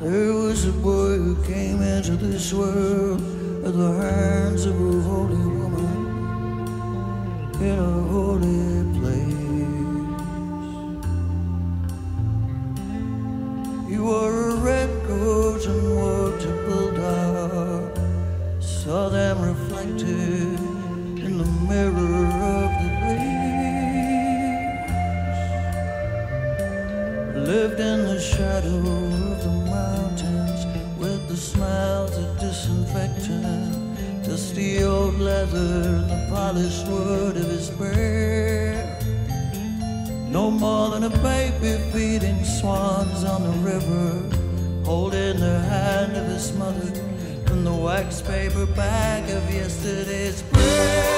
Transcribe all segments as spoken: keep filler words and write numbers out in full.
There was a boy who came into this world at the hands of a holy woman in a holy place. He wore a red coat and walked a bulldog, saw them reflected in the mirror of the lakes, lived in the shadow of the mountains with the smells of disinfectant, dusty old leather and the polished wood of his bed. No more than a baby feeding swans on the river, holding the hand of his mother from the wax paper bag of yesterday's bread.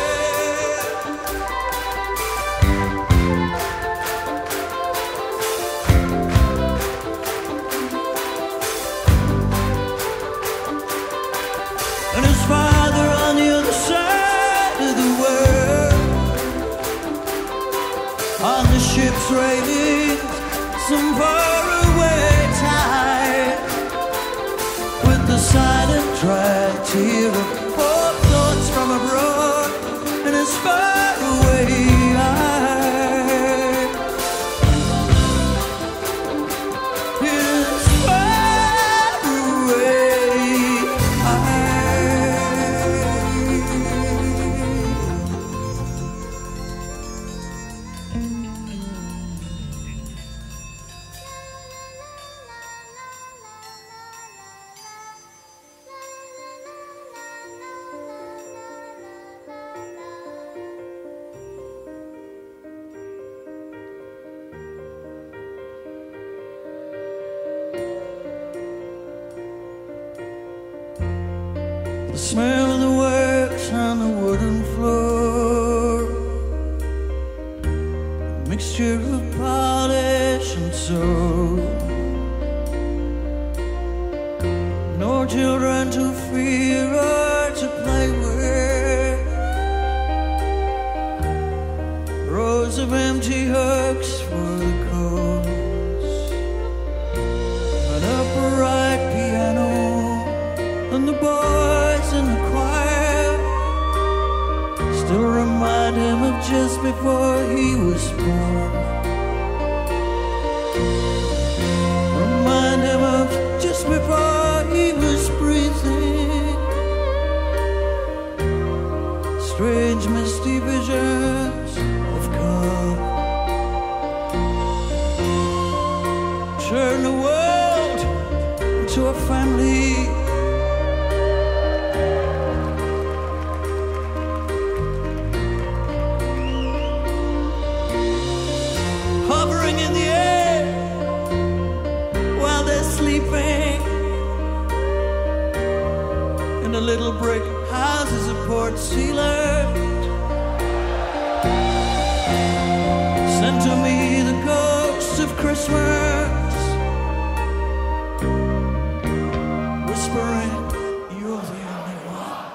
And his father on the other side of the world, on the ship's railings, some faraway tide, with the silent dry tear of poor thoughts from abroad and his faraway eyes. His faraway the smell of the wax on the wooden floor, a mixture of polish and soap. No children to fear or to play with, rows of empty hooks for the coats, an upright piano, and the boys in the choir still remind him of just before he was born. Remind him of just before he was breathing. Strange misty visions of God turn the world into a family. Hovering in the air while they're sleeping in the little brick houses of Port Sealand. Send to me the ghosts of Christmas, whispering, you're the only one.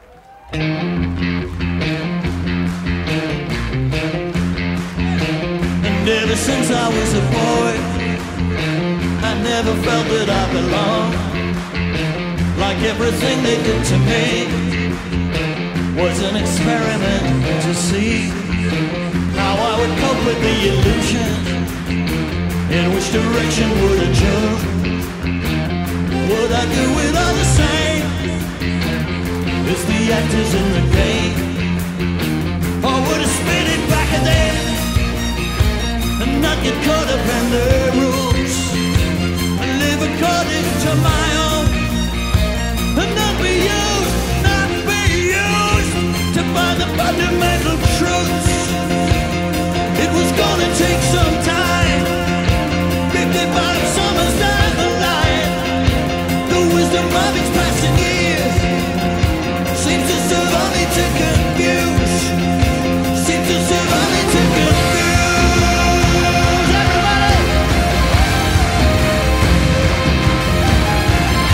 And ever since I was a boy, I never felt that I belonged. Like everything they did to me was an experiment to see how I would cope with the illusion, in which direction would I jump. Would I do it all the same as the actors in the game, or would I spin it back at them and not get caught up in their rules and live according to my own, and not be used, not be used to find the fundamental truths. It was gonna take some time, fifty-five summers down the line. The wisdom of its passing years seems to serve only to confuse, seems to serve only to confuse. Everybody!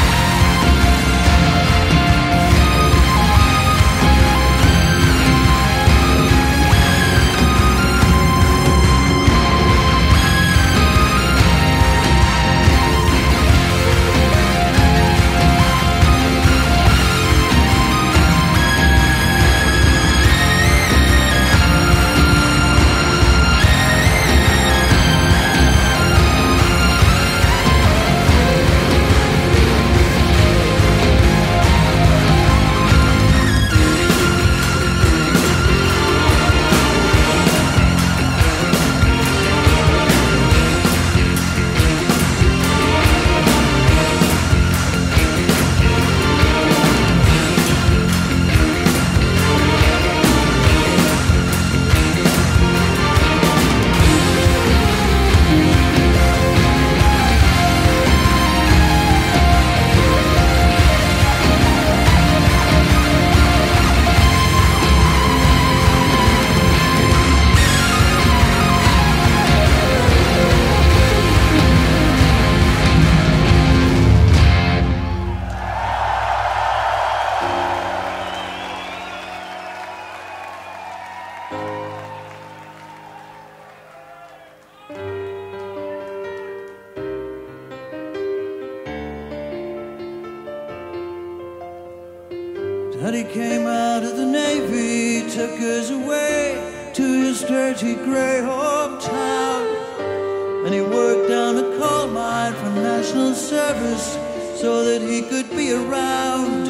And he came out of the Navy, took us away to his dirty grey hometown. And he worked down a coal mine for national service so that he could be around.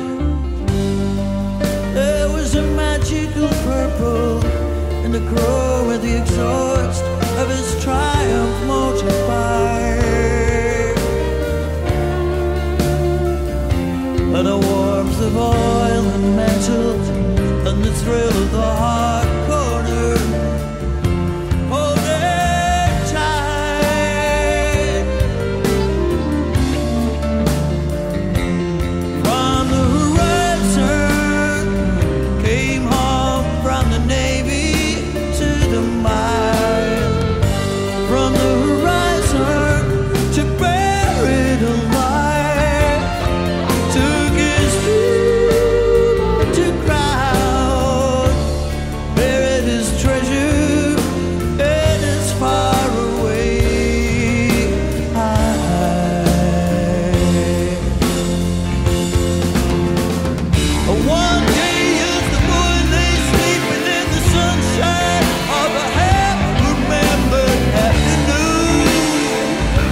There was a magical purple in the glow of the exhaust of his Triumph motorbike, and the warmth of oil and metal and the thrill of the hard corner. Hold it tight. From the horizon came home from the Navy to the mine. From the horizon to buried alive, took his dream to ground, buried his treasure in his far away high. One day as the boy lay sleeping in the sunshine of a half-remembered afternoon,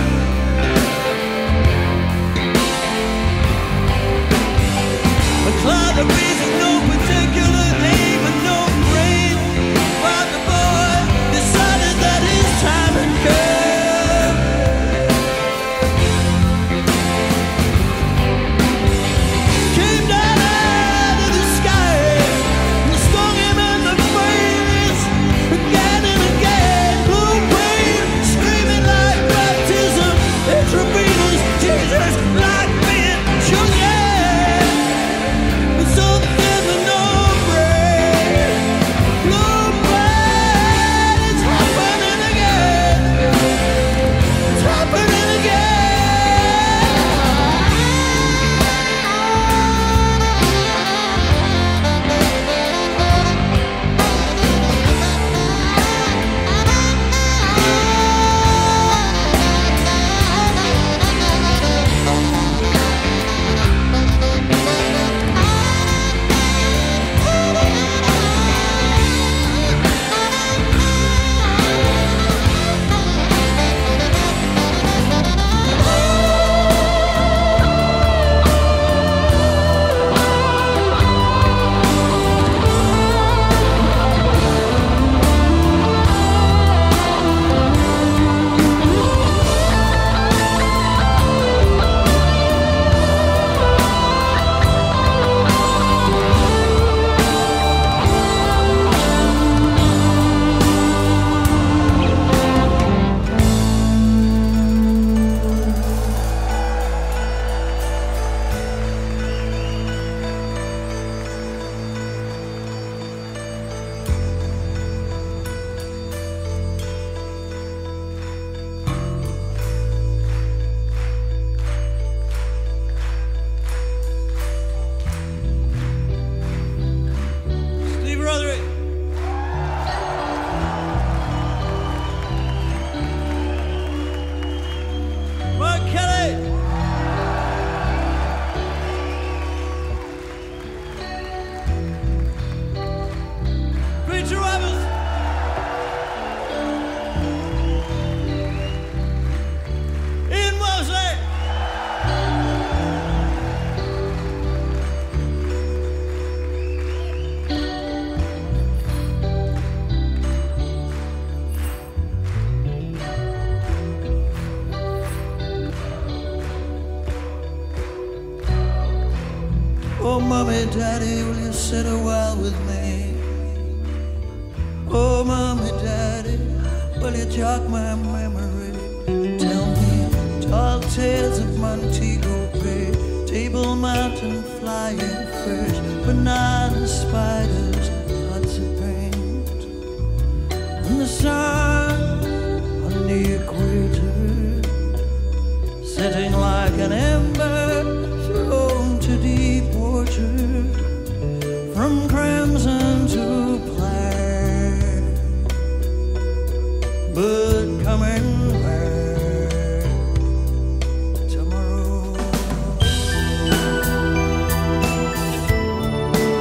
a cloud of breeze with no particular aim and no brain, while the boy decided that his time had come. Came down out of the sky and stung him in the face again and again. Blue brain screaming like baptism, intravenous Jesus like being shook. So there's no brain, blue brain, it's happening again, it's happening Steve Roderick. Mark Kelly. Preacher Roberts. Ian Mosley. Oh, mommy, daddy, will you sit a while with me? Oh, mommy, daddy, will you jog my memory? Tell me tall tales of Montego Bay, Table Mountain, flying fish, banana spiders, lots of paint, and the sun on the equator, sitting like an ember thrown to deep water, from crimson to black, but coming back tomorrow.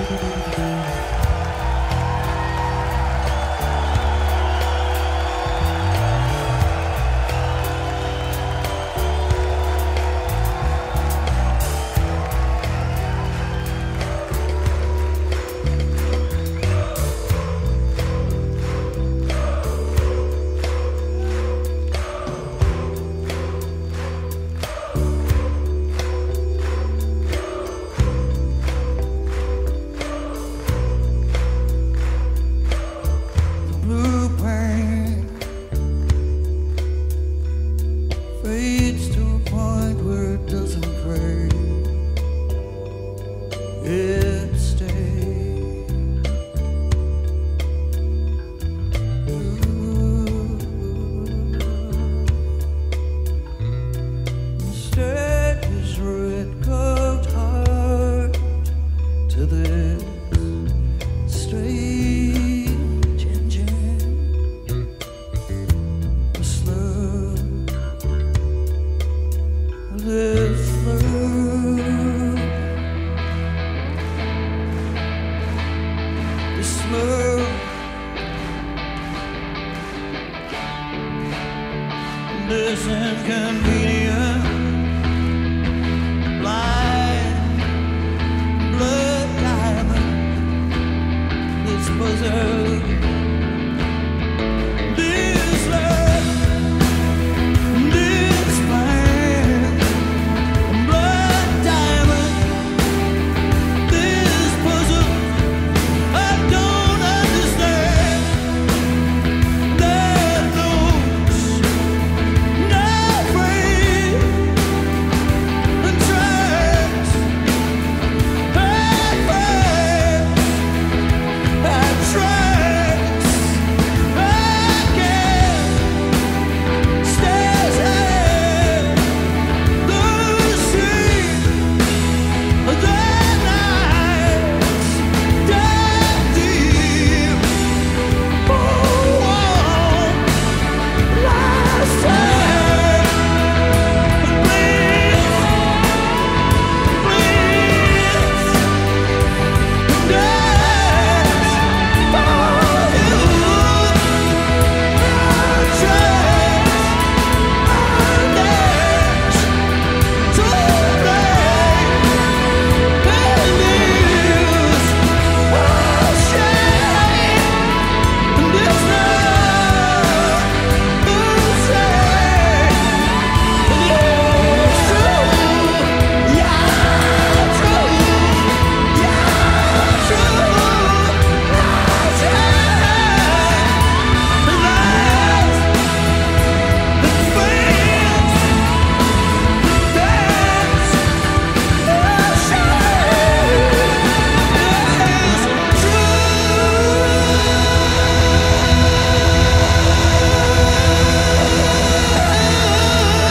Fades to a point where it doesn't fade, it stays. Instead, his red carved heart to this strange engine, a slur. This love, this love, this inconvenient, blind, blood diamond, this puzzle, this love, this blind.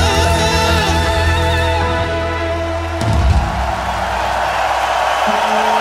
Thank you.